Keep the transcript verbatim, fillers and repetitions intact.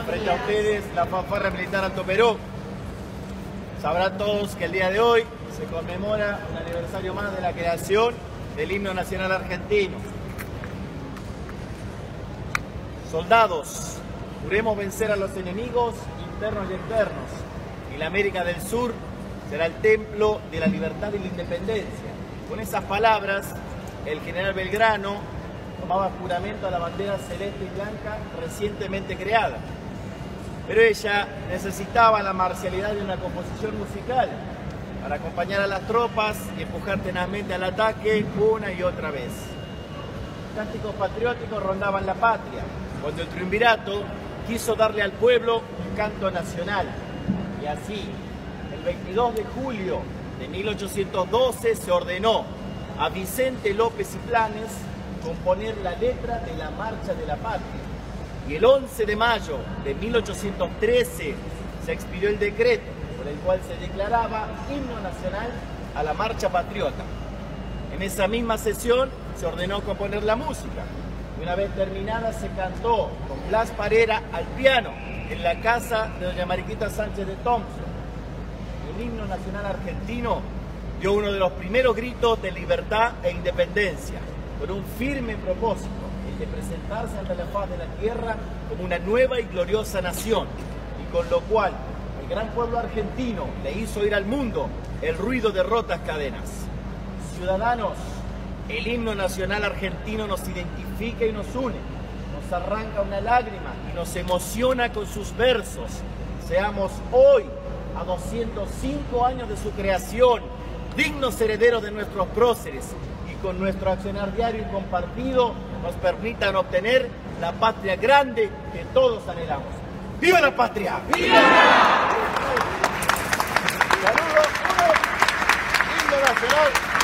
frente a ustedes la fanfarria militar Alto Perú. Sabrán todos que el día de hoy se conmemora un aniversario más de la creación del himno nacional argentino. Soldados, juremos vencer a los enemigos internos y externos, y la América del Sur será el templo de la libertad y la independencia. Con esas palabras, el general Belgrano tomaba juramento a la bandera celeste y blanca recientemente creada. Pero ella necesitaba la marcialidad de una composición musical para acompañar a las tropas y empujar tenazmente al ataque una y otra vez. Cánticos patrióticos rondaban la patria, cuando el triunvirato quiso darle al pueblo un canto nacional. Y así, el veintidós de julio de mil ochocientos doce se ordenó a Vicente López y Planes componer la letra de la Marcha de la Patria. Y el once de mayo de mil ochocientos trece se expidió el decreto por el cual se declaraba himno nacional a la Marcha Patriota. En esa misma sesión se ordenó componer la música. Y una vez terminada se cantó con Blas Parera al piano en la casa de doña Mariquita Sánchez de Thompson. El himno nacional argentino dio uno de los primeros gritos de libertad e independencia, con un firme propósito, el de presentarse ante la faz de la tierra como una nueva y gloriosa nación, y con lo cual el gran pueblo argentino le hizo oír al mundo el ruido de rotas cadenas. Ciudadanos, el himno nacional argentino nos identifica y nos une, nos arranca una lágrima y nos emociona con sus versos. Seamos hoy, a doscientos cinco años de su creación, dignos herederos de nuestros próceres, y con nuestro accionar diario y compartido nos permitan obtener la patria grande que todos anhelamos. ¡Viva la patria! ¡Viva! Saludos, himno nacional.